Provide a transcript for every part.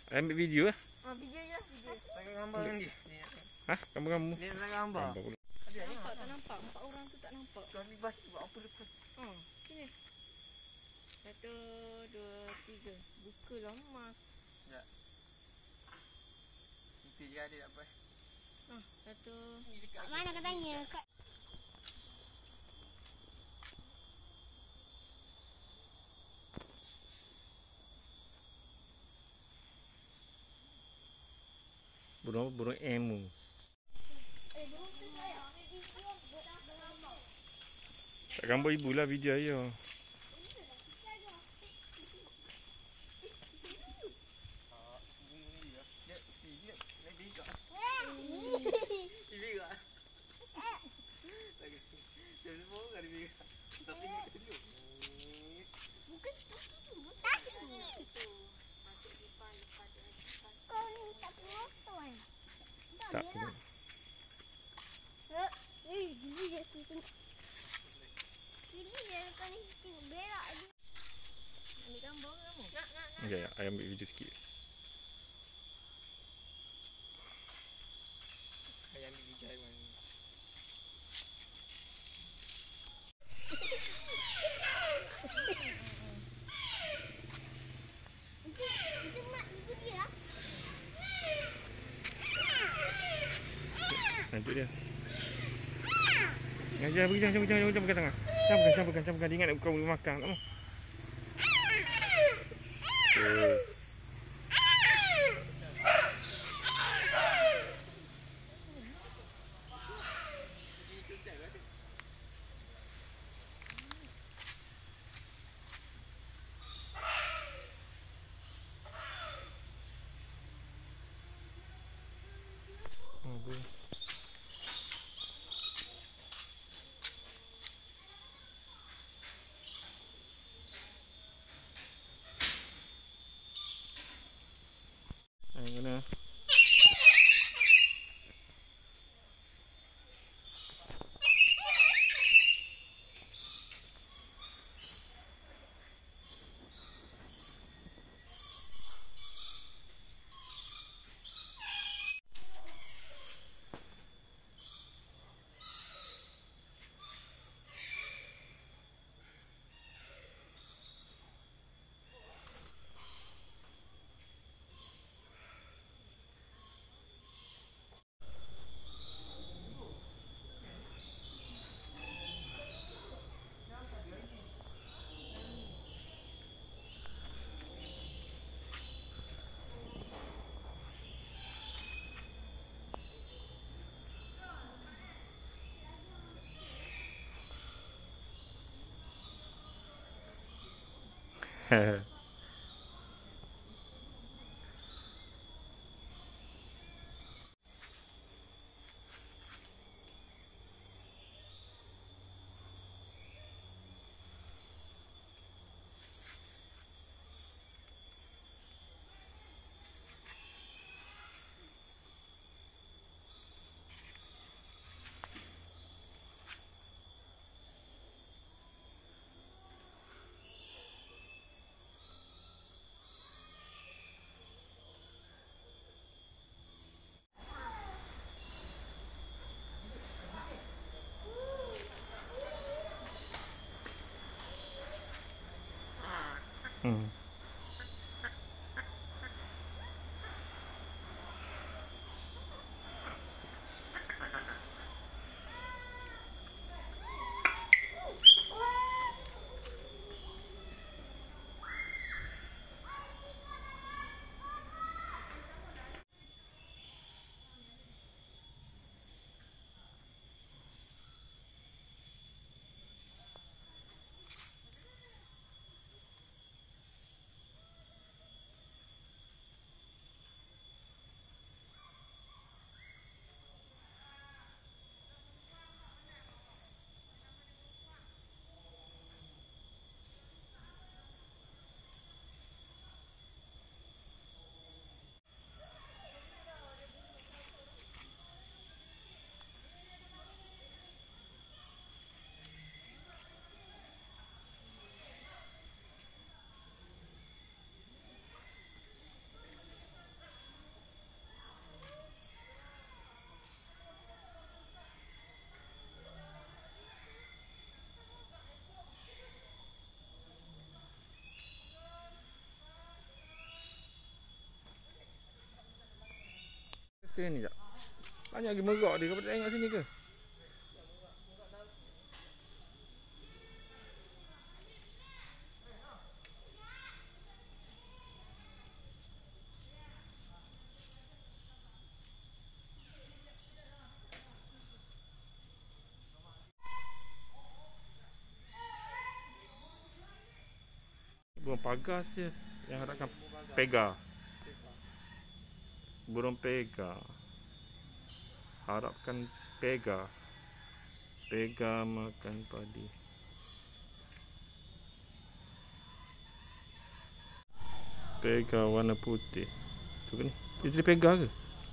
Ambil video lah. Video je. Pakai gambar kan dia. Hah? Kamu. Dia nak gambar. Nampak tak nampak? 4 orang tu tak nampak. Kami bas buat apa lepas? Sini. 1, 2, 3. Bukalah emas. Ya. Kita je ada tak apa. 1. Mana katanya? Kat Burung emu. Tak gambar ibu lah video ayah. Tak. Gili dia tengok. Gili dia kan tengok berak dia. Ambil gambar kamu. Nak. Ya, ayah ambil video sikit. Ayah ambil video haiwan ni. Itu mak ibu dia. Itu dia. Jangan pegang tangan. Jangan pegang. Dia ingat kau boleh makan. Tak mau. Mana? kita ni jap. Banyak lagi merak dia. Kau tak tengok sini ke? Burung pagas je yang harapkan pega. Burung pega. Harapkan pega. Pega makan padi. Pega warna putih. Tu kan ni. Dia pega ke?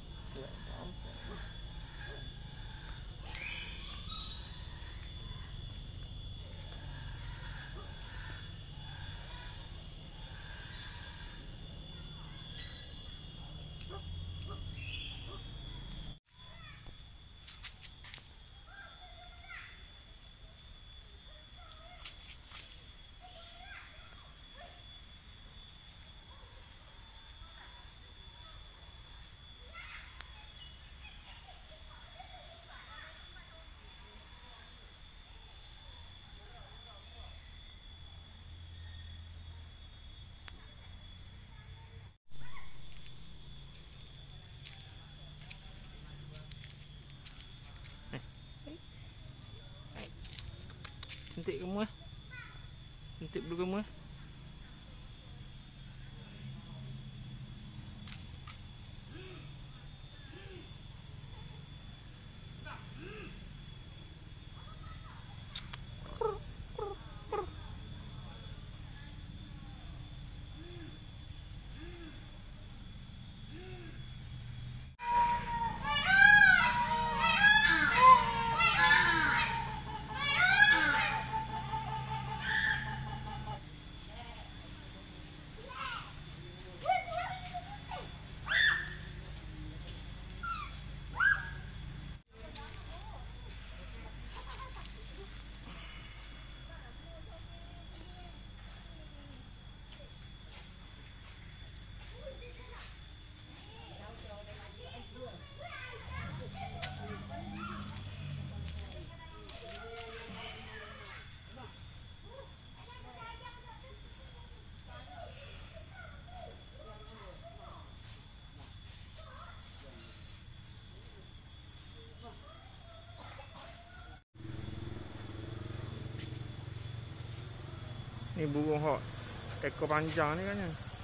Cantik kamu eh. Cantik dulu kamu eh. Ni burung hok ekor panjang ni kan.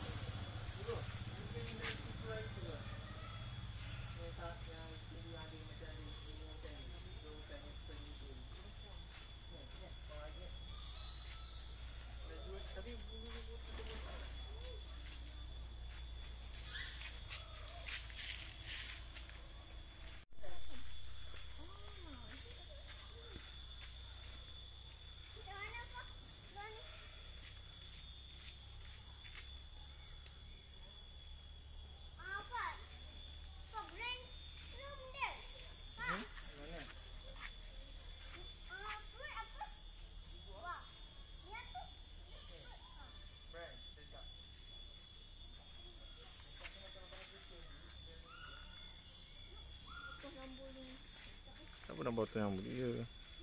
Tak pernah potong rambut dia.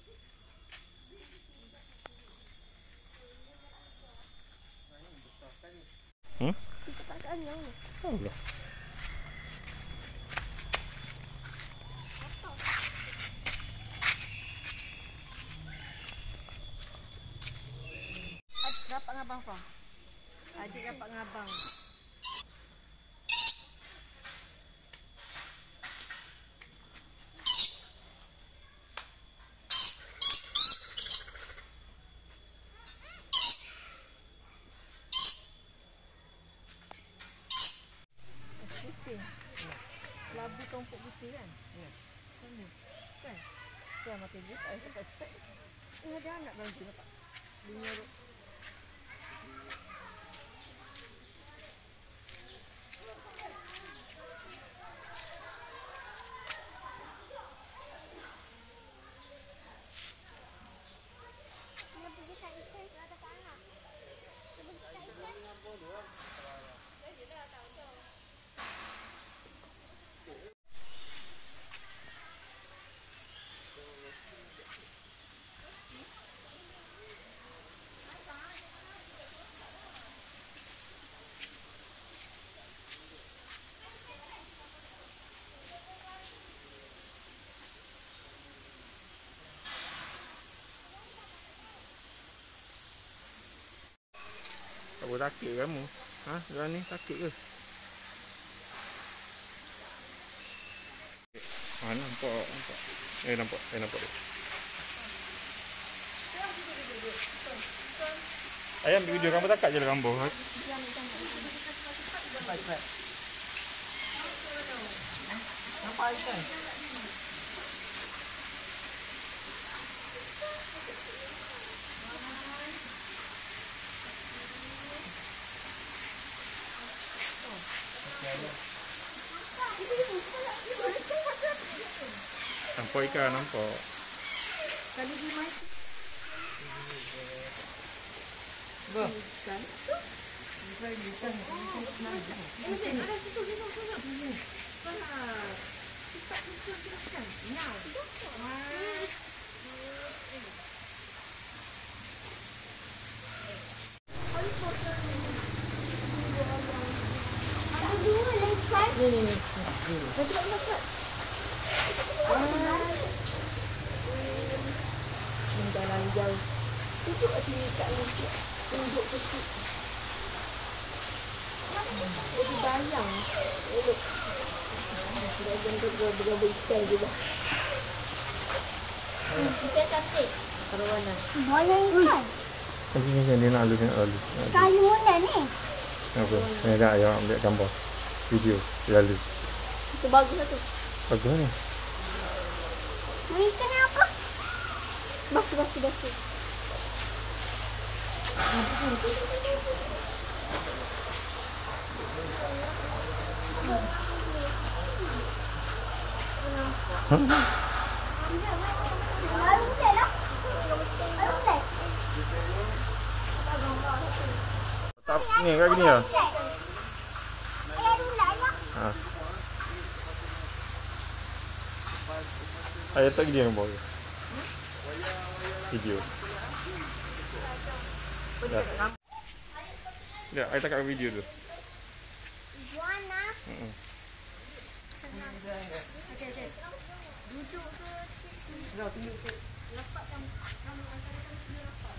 Kita pakai yang ni. Tahu lah. Dapat dengan abang Fah. Adik dapat dengan abang. Putih. Labu tompok putih kan? Ya. Sama. Kan? Saya makan je. Saya dapat spek. Ada anak dalam sini tak? Dia nyuruh. Dia pergi kat ikan ke atas tanah. Dia pergi kat ikan. Tak boleh sakit ke kamu? Ha? Jangan ni sakit ke? Ha, nampak. Nampak. Nampak dia. Ayam ambil video gambar takat je lah gambar. Nampak ikan? Nampak ikan, nampak. Kali di mai. Apa? Ikan. Ikan. Sini ada susu. Cepat susu silakan. Now. Ni. Cepat. Jalan jauh. Duduk kat sini kat ni. Duduk kecil. Jadi bayang. Elok. Dia bentuk ikan juga. Ikan cantik. Taruh mana? Bayang ikan. Nanti dia nak lalu. Kayu mana ni? Apa? Ni dah ayam ambil gambar. Video lalu. Itu bagus lah tu. Bagus ni. Mau ikan yang apa? Basi. Lalu boleh lah. Tak ni kat gini lah. Ayah dulu lah. Ha. Ayah tak gini gambar ke? Video. Ya, ayah tak kat video tu. Juana. Duduk ke? Lepaskan kamu antara kamu sudah lepas.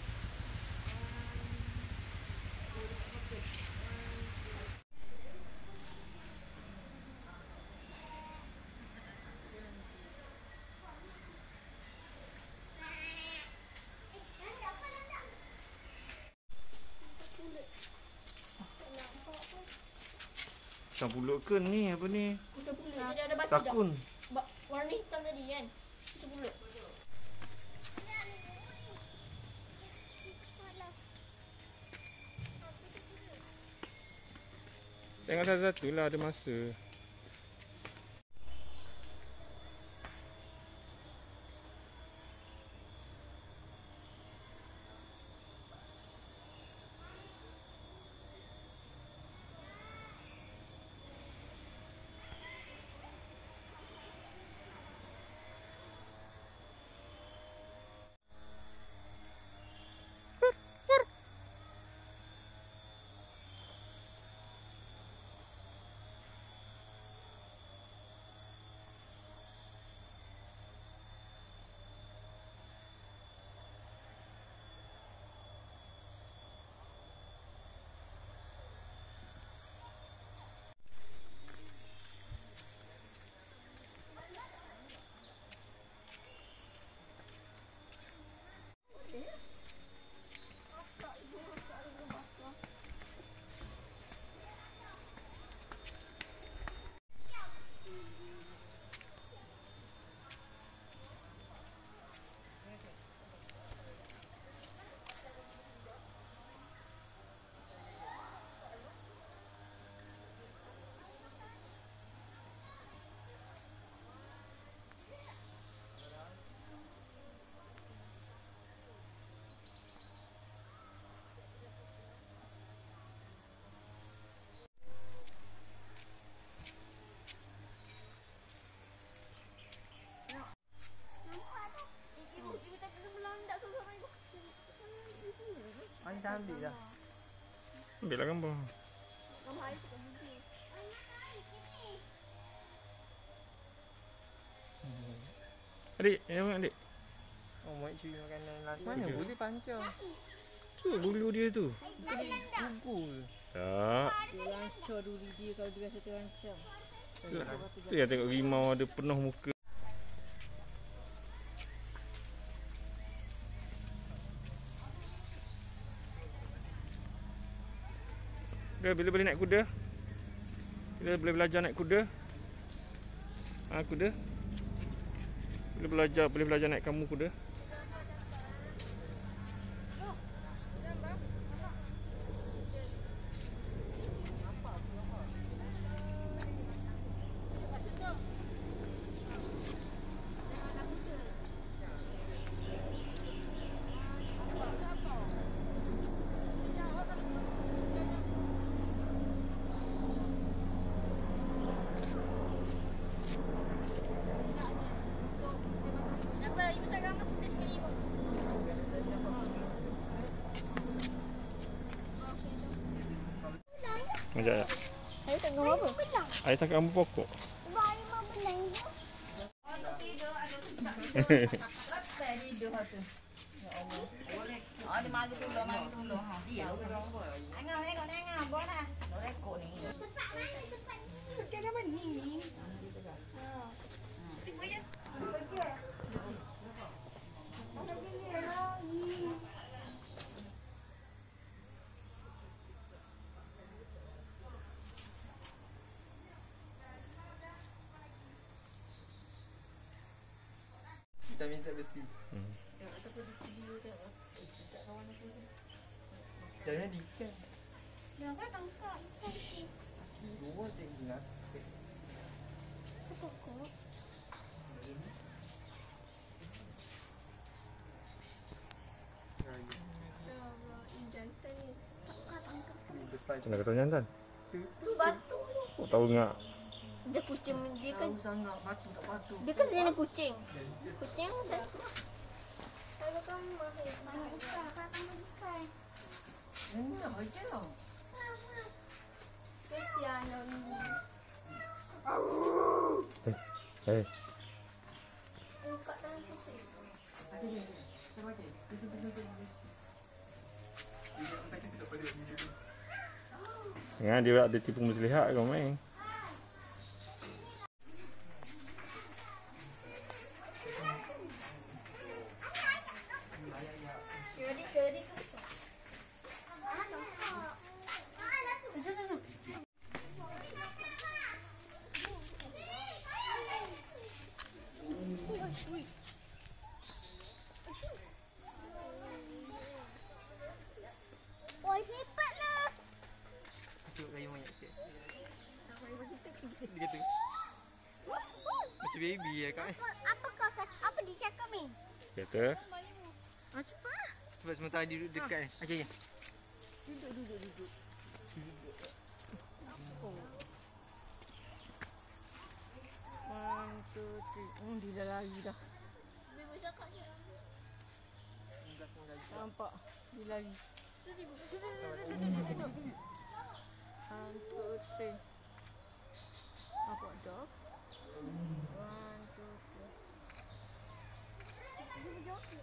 Ikan pulut ke ni? Apa ni? Pusat pulut. Jadi ada batu Takun. dah. Warna hitam tadi kan? Pusat pulut. Tengok satu-satu lah, ada masa. Dah ambil dah. Ambil lah gambar. Adik, yang mana adik? Oh, mak curi makanan last. Mana Video. boleh panca. Tu bulu dia tu. Gugur. Tak. Dia rancang duri dia kalau dia rasa terancam. Tu yang tengok rimau ada penuh muka. Dia bila boleh naik kuda? Bila boleh belajar naik kuda? Kuda? Boleh belajar naik kamu kuda? Apa ibu tak gambar kuda sekali ibu? Sekejap ya. Saya tak gambar apa? Air tak gambar pokok. Harimau benang tu. Dia mari tolong ha. Dia. Tengok buat dah. Rekod ni. Tempat mana tempat ni? Kan apa ni? Vitamin zat besi. Jangan diikan. Jangan tangkap ikan ni. Dua je gila. Pokok. Jantan ni tangkap. Besar. Kena kata jantan. Tu batu. Oh, tahu enggak? Dia kucing dia kan Sangat batu tak batu. dia kan jenis kucing. Kucing macam tu. Kalau kamu mahir mana ikan, kamu ikan. Enak aja. Kesian ni. Eh, Buka dalam kucing. jangan dia ada tipu muslihat kau main. Jadi ke besar. Oh, cepatlah. Tengok kayu monyet sikit. Dia kata macam baby ya kak. Apa kau cakap? Apa dia cakap ni? Kata, Cepat. Sebab sementara dia duduk dekat ni. Okey. Duduk. One, two, three. Dia dah lari dah. Bibu cakap je. Nampak? Dia lari. One, two, three. Nampak dah? One, two, three. Bibu joget.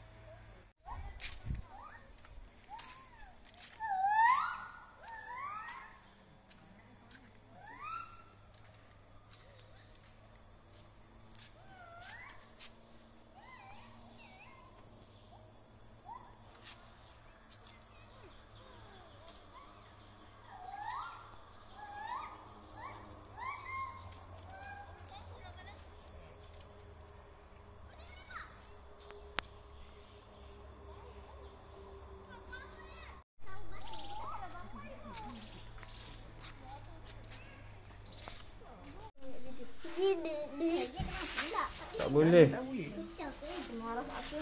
tak boleh. Marah aku.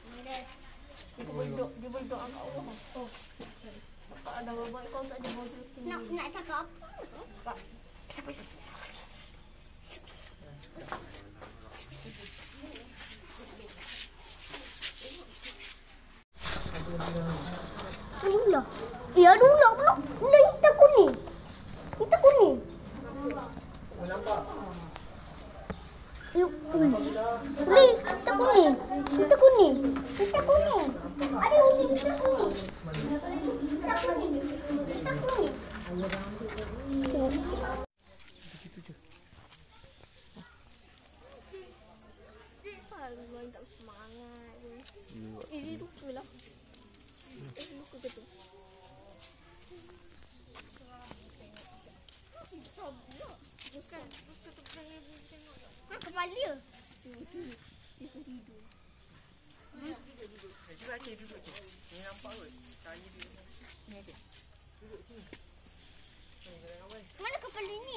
Dia berdoa kat Allah. Oh. Tak ada bapak kau tak ada bapak. Nak cakap apa? Ular. Ya ada ular pula. Ular hitam kuning. Hitam kuning. Oh nampak. Ular hitam kuning. Hitam kuning. Hitam kuning. Ada ular hitam kuning. Bila? Buku ke tu? Bukan. Ha, kepala. Cuba Aceh duduk tu. Ni nampak kot. Saya dia. Sini Aceh. Duduk sini. Ni jangan awal. Mana kepala ni?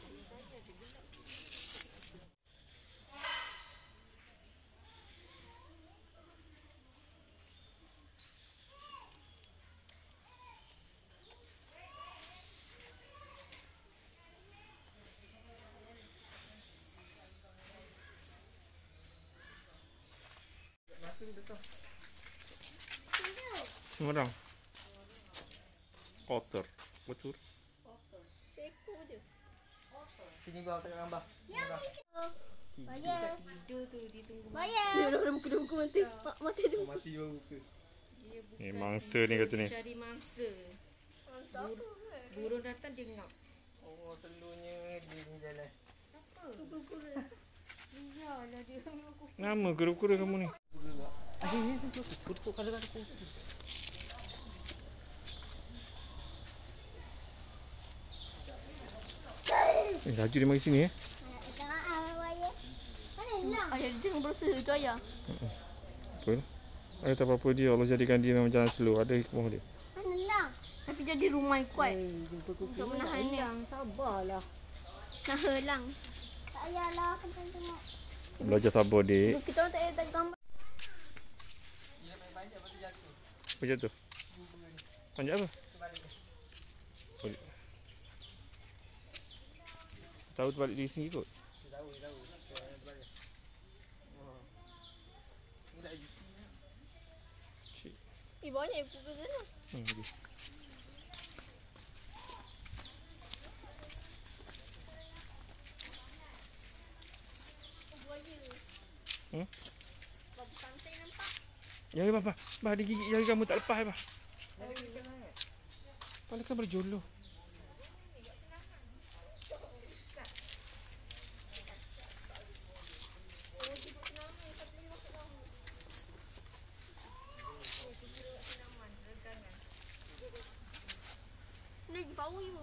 Masa betul. Sembarang. Kotor. Bocor. Seekor je. Sini gua tengok gambar. Gambar. Bayar. Tidur tu dia tunggu. Bayar. Dia dah muka mati. Mati tu. Mati baru buka. Dia bukan Ni mangsa ni kata ni. cari mangsa. Burung datang dia ngap. Oh, telurnya dia ni jalan. Apa? Kura-kura. Iyalah dia aku. Nama kura-kura kamu ni. Ada ni tu. Kutuk kadang-kadang kutuk. Laju dia mari sini Bayar. Mana hilang? Ayah dia tengok berasa tu ayah. Betul. Ada tak apa-apa dia. Allah jadikan dia memang jalan slow. Ada hikmah dia. Mana hilang? Tapi jadi rumah kuat. Jumpa kuku. Untuk menahan dia. Sabarlah. Nah hilang. Tak payahlah aku tengok. Belajar sabar dik. Kita orang tak payah tak gambar. Dia main panjat lepas tu jatuh. Apa jatuh? Panjat apa? Terbalik. Tahu terbalik diri sendiri kot. Dia tahu. Terbalik. Oh. Ni tak lagi. Banyak ibu ke sana. Okay. Hmm? Babu pantai nampak. Ya, Bah. Bah, dia gigit jari kamu tak lepas, Bah. Dia ada kena sangat. Kepala kan berjolo. Lagi bau you.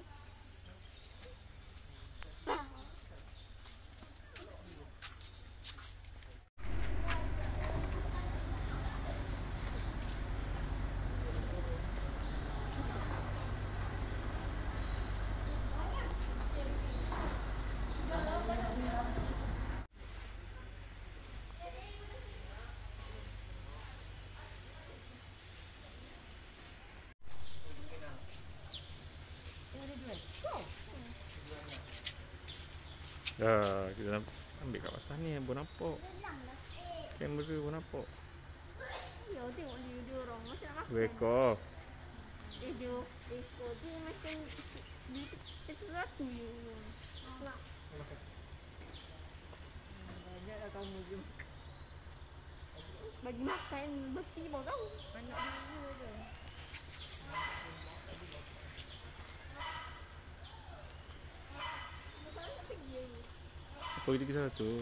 Dah, kita ambil kat atas ni pun nampak. Kamera pun nampak. Ya tengok dia orang macam nak makan. Dua ekor. Dia ekor dia macam di sesuatu ni. Banyaklah kamu je. Bagi makan bersih pun tahu. Anak dia je. Apa kita kisah tu?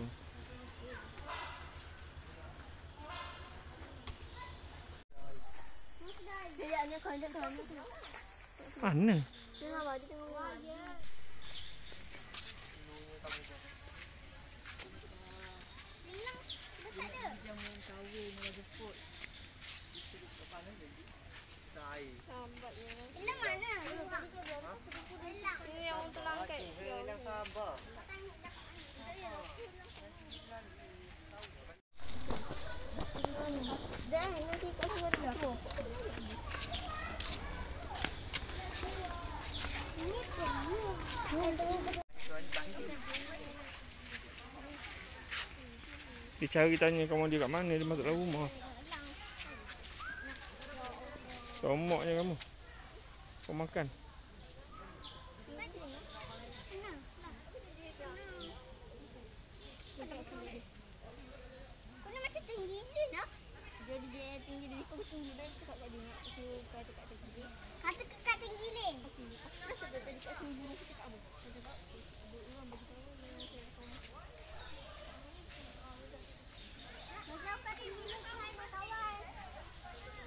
Kejapnya kau ajak kamu tu. Mana? Tengok baju tengok baju. Hilang. Dah tak ada. Jamun kahwin dengan jemput. Air. Sambat ya. Hilang mana? Hilang. Ini yang untuk langkat. Hilang sabar. Dah, nanti kau suruh dia. Ini tu. Dia cari tanya kamu dia kat mana, dia masuk dalam rumah. Somok je kamu. Kau makan. Kau ni macam tinggi je dah. Jadi dia tinggi dari kau tinggi dah cakap kat dia nak suruh kata kat tinggi. Kata kat tinggi ni. Rasa dah tadi kat tinggi ni cakap apa? Kata Macam kat tinggi ni kau main kawan.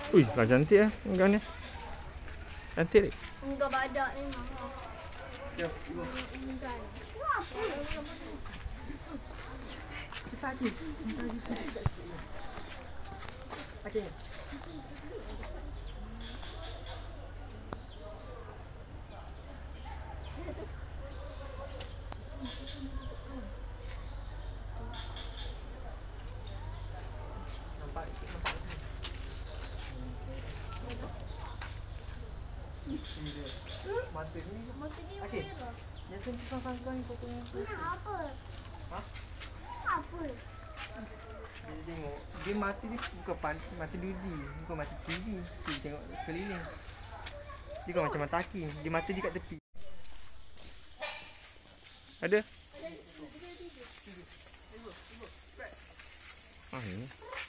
Ui, lah cantik eh engkau ni. Cantik ni. Enggak badak ni memang. Ya, ibu. Enggak. Cepat Cik. Okey. Nampak. Mata ni. Mata dia Okey. merah. Yang sentuh kau ni fotonya. Apa? Ha? Apa? Dia tengok. Dia mata dia bukan mata dudi. Bukan mata TV. Dia tengok sekeliling. Dia bukan macam mata hakim. Dia mata dia kat tepi. Ada? Ah, ini.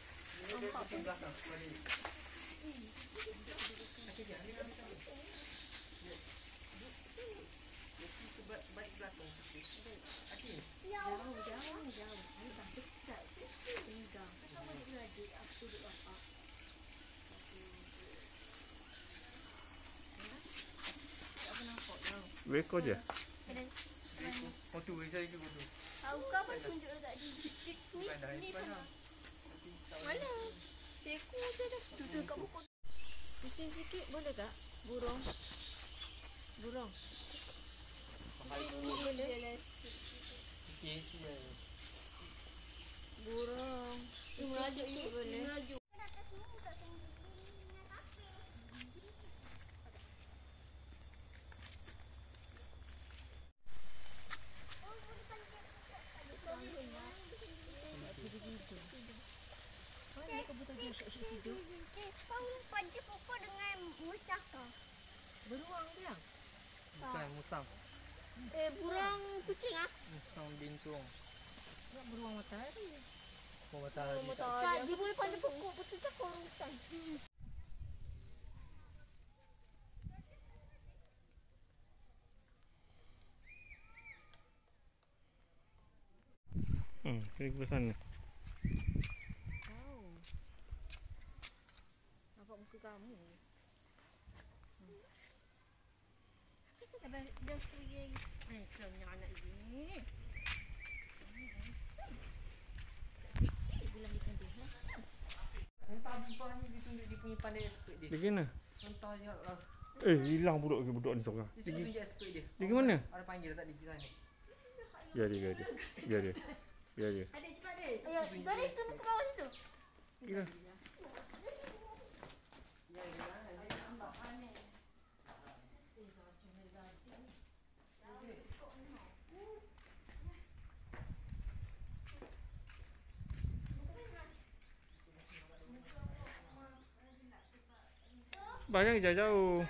Weko je. Foto saya juga foto. Tahu kau apa tunjuk dekat dia? Bukan dah Ni depan dah. mana? Seku je dah. Tutup kat buku. Pusing sikit boleh tak? Burung. Burung. Ni boleh. Okey, sini. Burung. Merajuk Sikit je. boleh. Merajuk. Kau umpan je pokok dengan mucah kau. Beruang dia. Bukan musang. Burung kucing ah. Musang bintung. Tak beruang matahari. Mau matahari. Tak, dia boleh pandai pokok betul tak kau urusan. Pergi ke sana. Tahu. Nampak muka kamu. Dah pergi. Handsome anak ini. Bilang dia cantik. Handsome. Entah bukan ni dia tunjuk dia punya pandai expert dia. Pergi mana? Entah je lah. Hilang budak ni seorang. Dia suruh tunjuk expert dia. Pergi mana? Ada panggil tak dia sana. Biar dia. Biar dia. Adik cepat adik. Ayo, dari turun ke bawah situ. Pergi lah. Bayang jauh-jauh.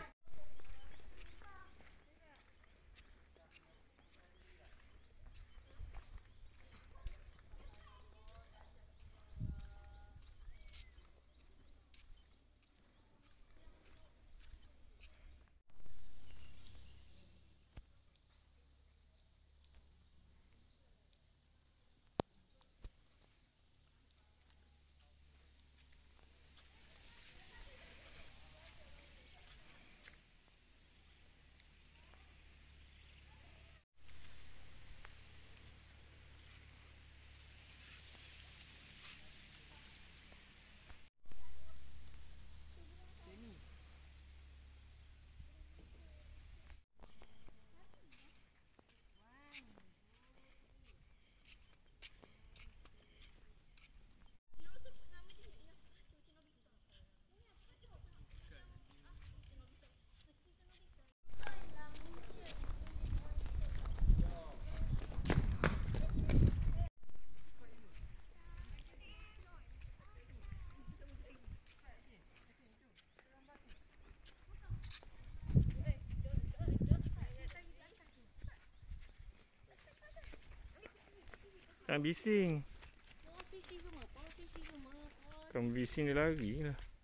Jangan bising. Kan bising dia lari lah.